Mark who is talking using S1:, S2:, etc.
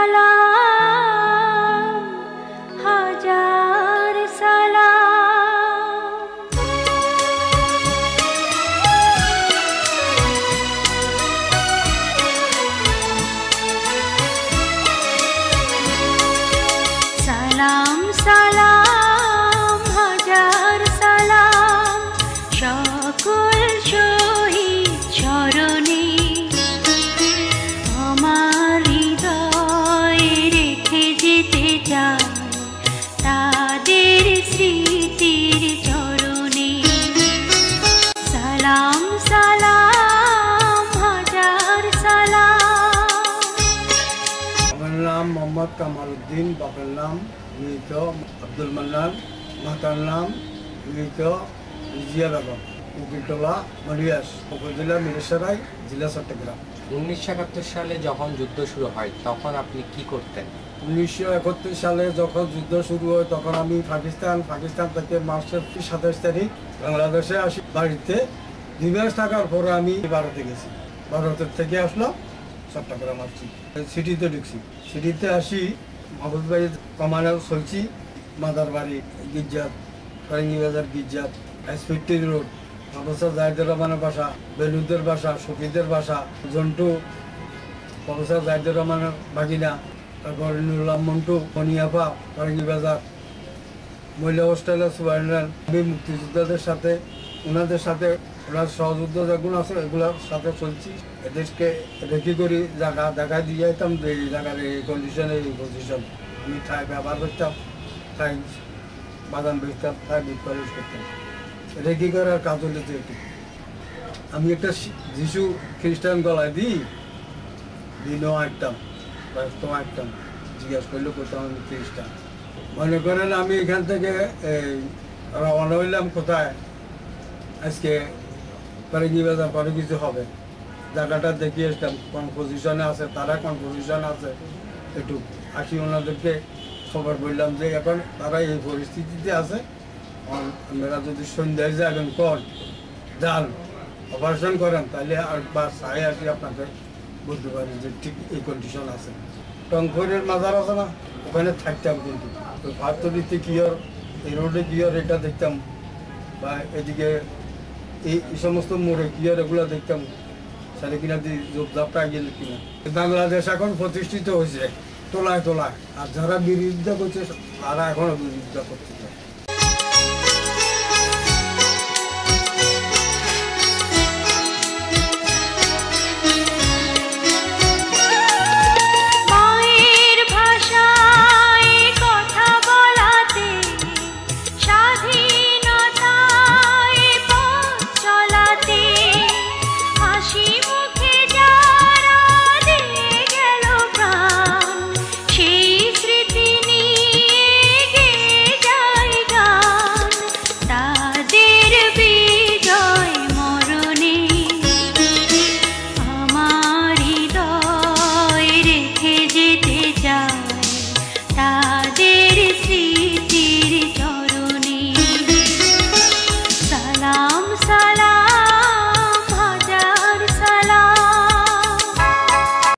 S1: সালাম হাজার সালাম। সালাম সালাম হাজার সালাম সকল শহীদ চরণে, আমার হৃদয়ে রেখে যেতে চাই তাদের স্মৃতির চরণে। সালাম সালাম হাজার সালাম।
S2: আমার নাম মোহাম্মদ কামাল উদ্দিন, বাবার নাম মৃত আব্দুল মান্নান, মাতার নাম মৃত জিয়া বেগম, উকিলটোলা মরিয়াস, উপজেলা মিরেসরাই, জেলা চট্টগ্রাম।
S3: 1971 সালে যখন যুদ্ধ শুরু হয় তখন আপনি কি করতেন?
S2: 1971 সালে যখন যুদ্ধ শুরু হয় তখন আমি পাকিস্তান থেকে মার্চের 27 তারিখ বাংলাদেশে আসি। বাড়িতে 2 মাস থাকার পরে আমি ভারতে গেছি। ভারতের থেকে আসলাম চট্টগ্রাম আসছি, সিটিতে ঢুকছি। সিটিতে আসি মাহবুব ভাই কমানো চলছি, মাদার বাড়ি, গির্জাত, ফরেঙ্গি বাজার গির্জাত, এসপিটি রোড, প্রফেসর জাহিদুর রহমানের বাসা, বেলুদের বাসা, শফিদের বাসা, জন্টু, প্রফেসর জাহিদুর রহমানের বাগিনা, তারপর নুরুল্লাহ মন্টু, মনিয়াপা, ফরেঙ্গি বাজার, মহিলা হোস্টেলের সুপারিনটেন্ডেন্ট। আমি মুক্তিযোদ্ধাদের সাথে, ওনাদের সাথে, ওনার সহযোদ্ধা যেগুলো আছে এগুলোর সাথে চলছি। এদেরকে রেখি করি জায়গা দেখা দিয়ে যেতাম যে এই জায়গার এই কন্ডিশন, এই পজিশন। আমি ঠাই ব্যবহার করতাম, ঠাই বাদাম বেচতাম, ঠাই বিক্রয় করতাম। রেখি করার কাজ হলে তো এটি। আমি একটা যিশু খ্রিস্টান গলায় দিনও আঁকতাম, ব্যস্তও আঁকতাম। জিজ্ঞাসা করলে কোথাও আমি খ্রিস্টান। মনে করেন আমি এখান থেকে রওনা হইলাম কোথায়, আজকে ফরেঙ্গি বাজার, পরে কিছু হবে, জায়গাটা দেখিয়ে আসতাম কোন পজিশনে আছে, তারা কোন পজিশনে আছে, একটু আসি ওনাদেরকে খবর বললাম যে এখন তারা এই পরিস্থিতিতে আছে, আপনারা যদি সন্ধ্যায় যাবেন কোন যান অপারেশন করেন তাহলে আর বা চাই আসি আপনাকে বলতে পারি যে ঠিক এই কন্ডিশন আছে। টঙ্করের মাজার আছে না, ওখানে থাকতাম। কিন্তু তো ভারতরিতে কিয়র, এই রোডে কিয়র এটা দেখতাম, বা এদিকে এই সমস্ত মোড়ে কিয়র এগুলো দেখতাম, সাড়ে কিনা দিয়ে জবজাপটা গেল কিনা। বাংলাদেশ এখন প্রতিষ্ঠিত হয়েছে তোলায় তোলায়, আর যারা বিরোধিতা করছে তারা এখনো বিরোধিতা করছে।